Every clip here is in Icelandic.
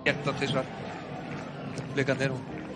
gert það tvisvar. Blikarnir.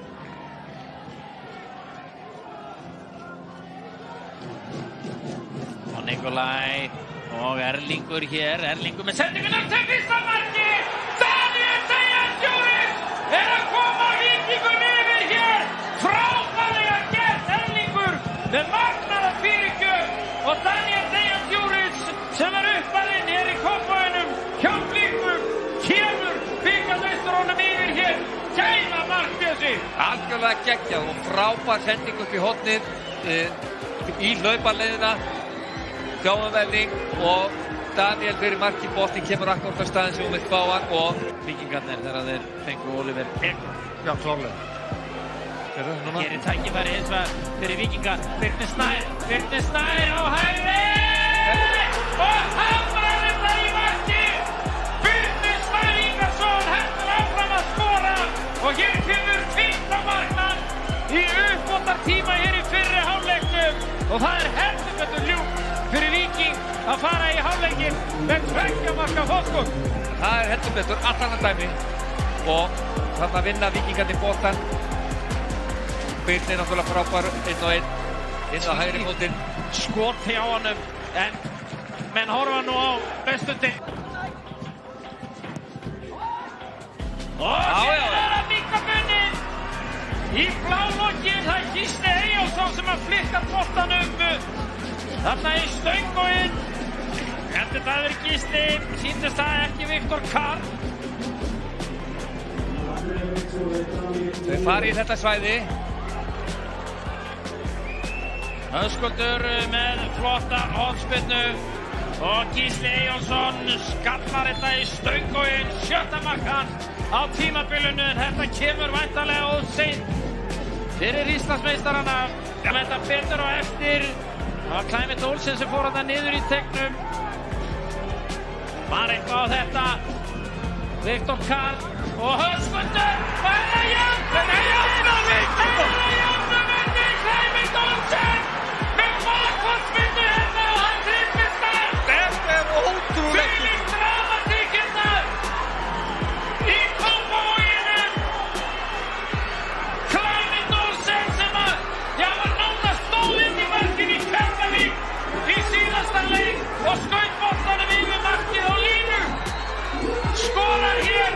Og Nikolaj og Erlingur hér. Erlingur með sendinguna til fyrsta marki. Daniel Steinsjórins að koma Víkingur yfir hér. Frábærlega gert Erlingur með magnaða fyrirgjöf. Og Daniel Steinsjórins sem uppalinn hér í Kópaunum hjá Blíkum kemur bikarmeistaranum yfir hér. Gæða mark þessi. Algjörlega geggjað og frábær sending upp í hornið í hlauparleiðina. Þjáumvelding og Daniel fyrir marki boltinn kemur akkúrat á staðinn sem vill fá hann og Víkingarnir þegar þeir fengu Oliver Ekman. Já, klárlega. Hér tækifæri hins vegar fyrir Víkinga. Birnir Snær á hægri og hamrar þetta í marki. Birnir Snær Ingarsson heldur áfram að skora og hér kemur 15 markmann í uppbótartíma hér í fyrri hálfleiknum og það heldur betur ljúft fyrir Víking að fara í hálfleikinn með 2 marka fótskot. Það heldur betur allt annað dæmi og þarna vinna Víkingarnir boltann. Birnir náttúrulega frábær 1-1 inn á hægri fótinn. Skot hjá honum en menn horfa nú á Bestu Deild. Og hér að Víkabunnin í blálokkin. Það Gísli Eyjólfsson sem að flikka boltanum þarna í stöng og inn. Heldur það verið Gísli, sýndist það ekki Viktor Karl. Þau fara í þetta svæði. Höskuldur með flotta hornspyrnu og Gísli Eyjólfsson skallar þetta í stöng og inn. 7. markan á tímabilinu en þetta kemur væntanlega of seint fyrir Íslandsmeistarana. Þetta betur á eftir. Það var Klæmit Olsen sem fór þetta niður í tegnum. Var eitthvað á þetta. Viktor Karl og Höskuldur. Það jafnar Víkingur. Klæmit Olsen með bakholdspyrnu hérna og hann trippist þar. Þetta ótrúlegt. Fyrir dramatíkina í Kópavoginum. Klæmit Olsen sem var nánast stóðinn í markinu í Breiðablik í síðasta leik og skaut boltanum yfir markið á línu. Skorar hér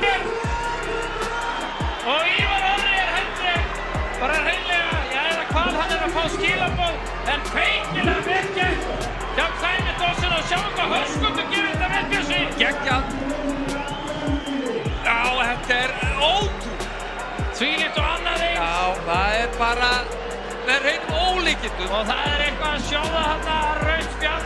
og Ívar Orri heldur bara hreinlega, eða hvað hann að fá skilaboð en feikilega vel gert hjá Klæmit Olsen og sjáum hvað Höskuldur gerir þetta vel fyrir sig. Geggjað. Já, þetta ótrúlegt. Þvílíkt og annað eins. Já, það bara með hreinum ólíkindum. Og það eitthvað að sjóða þarna rautt spjald